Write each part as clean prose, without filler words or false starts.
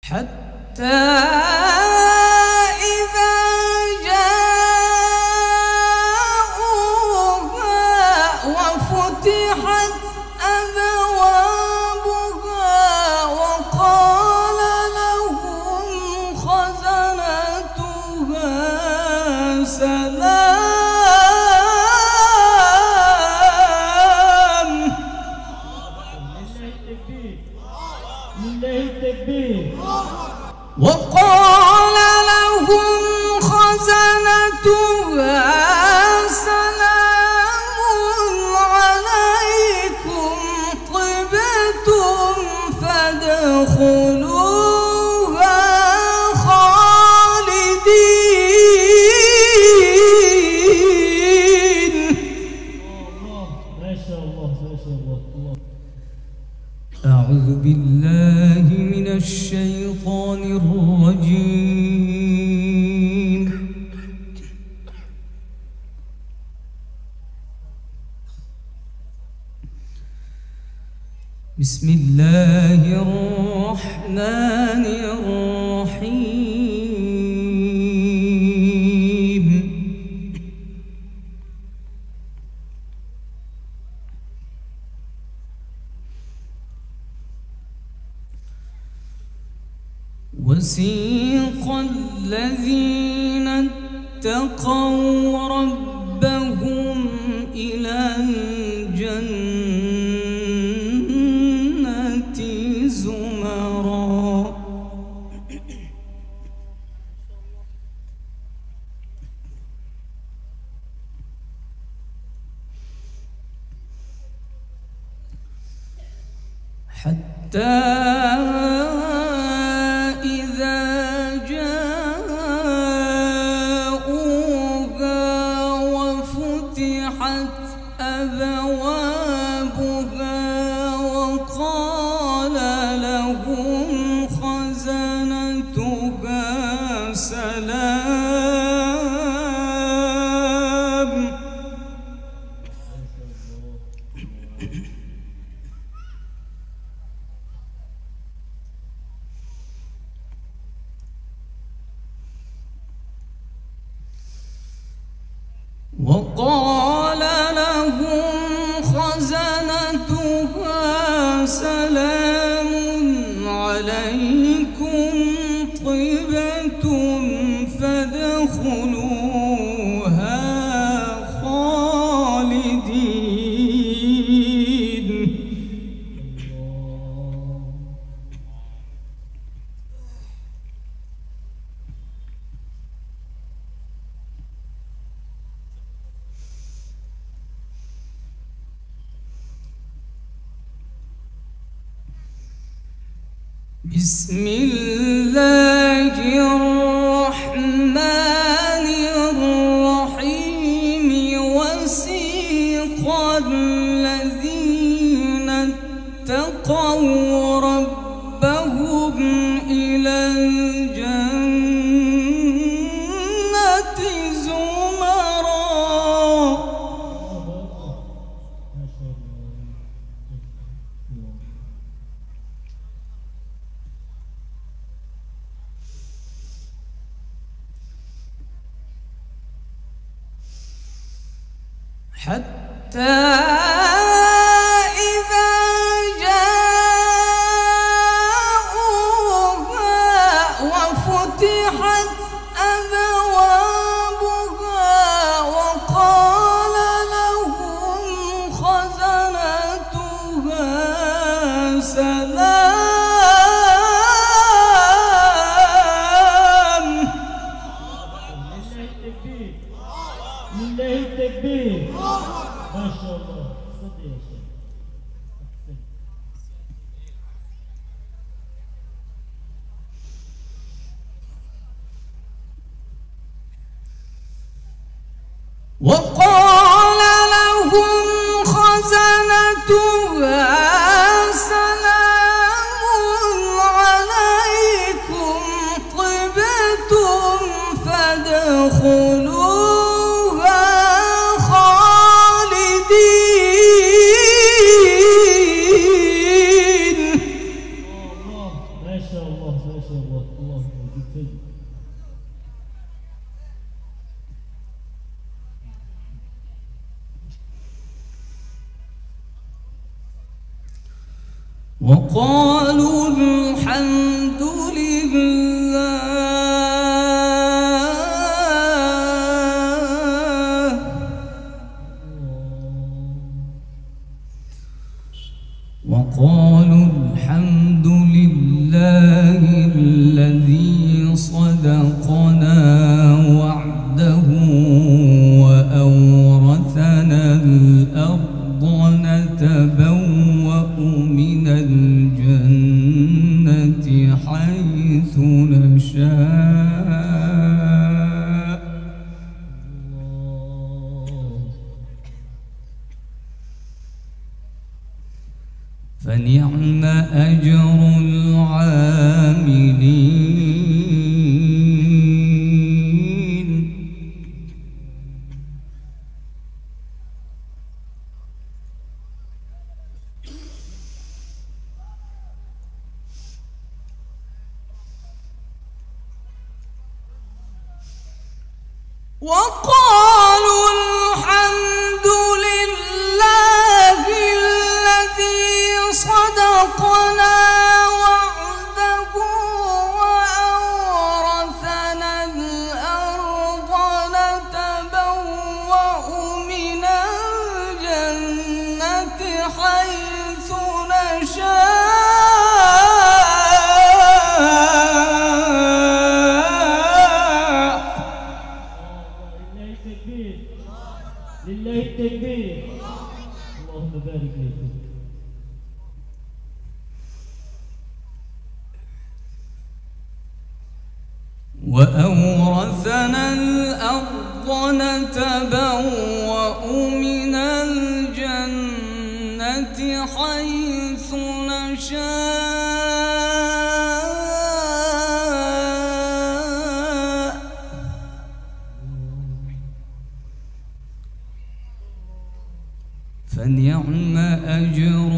حتى إذا جاءوها وفتحت أبوابها وقال لهم خزنتها سلام. وقال لهم خزنتها سلام عليكم طبتم فادخلوها خالدين. ما شاء الله ما شاء الله. أعوذ بالله من الشيطان الرجيم. بسم الله الرحمن الرحيم. وسيق الذين اتقوا ربهم إلى الجنة زمرا حتى وقال لهم خزنتها سلام عليكم طبتم فادخلوها خالدين. بسم الله الرحمن الرحيم. وسيق الذين اتقوا ربهم إلى الجنة زمرا حتى إذا جاءوها وفتحت أبوابها وقال لهم خزنتها سلام. لله التكبير. ما شاء الله. صدق يا شيخ. وقال لهم خزنتها سلام عليكم طبتم فادخلوها خالدين. ما شاء الله ما شاء الله. شاء الله. اللهم زد. وقالوا الحمد لله الذي صدقنا وعده وأورثنا الأرض نتبوأ من الجنة حيث نشاء فنعم أجر العاملين. وقالوا الحمد لله الذي صدقنا وعده وأورثنا الأرض نتبوأ من الجنة حيث نشاء لله التكبير. اللهم بارك لك. وأورثنا الأرض نتبوأ من الجنة حيث نشاء فنعم أجر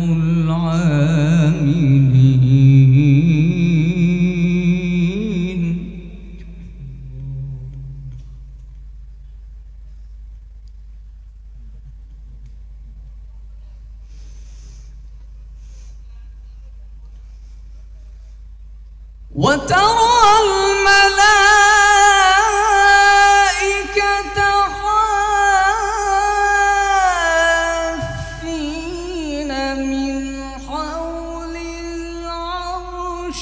العاملين. وترى الملائكة حافين من حول العرش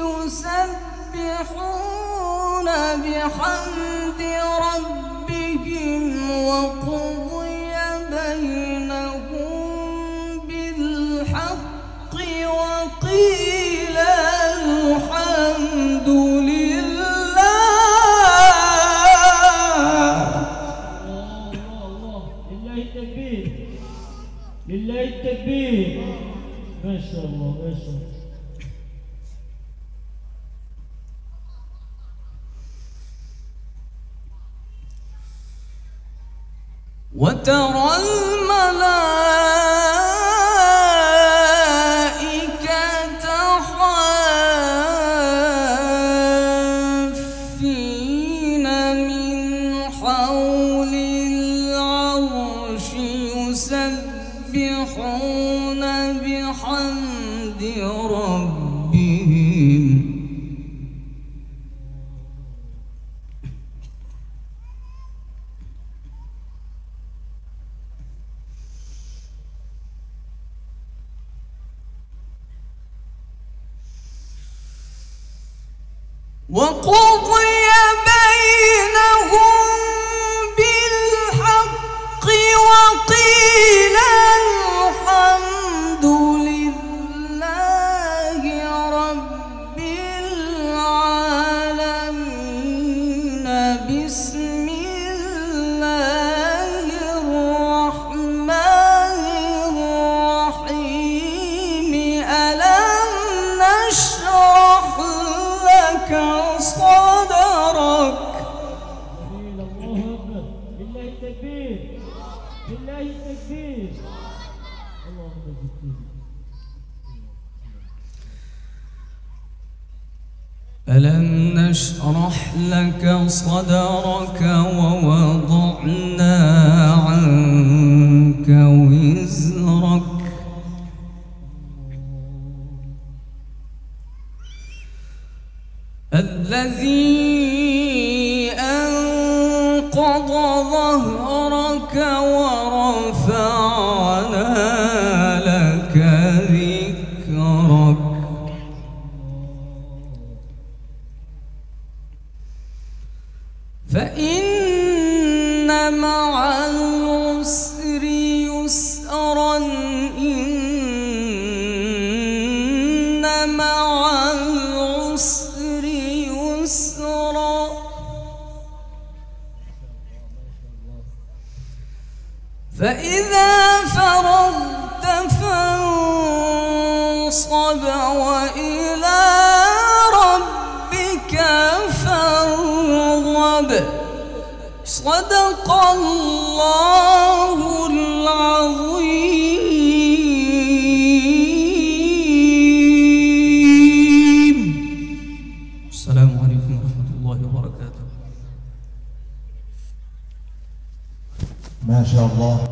يسبحون بحمد ربهم وقضي بينهم بالحق وقيل الحمد لله. الله لله التكبير. لله التكبير. ما شاء الله ما شاء الله. وترى الملائكة حافين من حول العرش يسبحون بحمد ربهم وقضي بينهم بالحق وقيل الحمد لله رب العالمين. بسم الله الرحمن الرحيم. ألم نشرح لك صدرك. الله أكبر. لله التكبير. لله التكبير. اللهم زد. ألم نشرح لك صدرك ووضعنا عنك وزرك الذي أنقض ظهرك ورفعنا لك ذكرك فإن مع العسر يسرا إن مع العسر يسرا فإذا فرغت فانصب وإلى ربك فارغب صدق الله العظيم. السلام عليكم ورحمة الله وبركاته. ما شاء الله.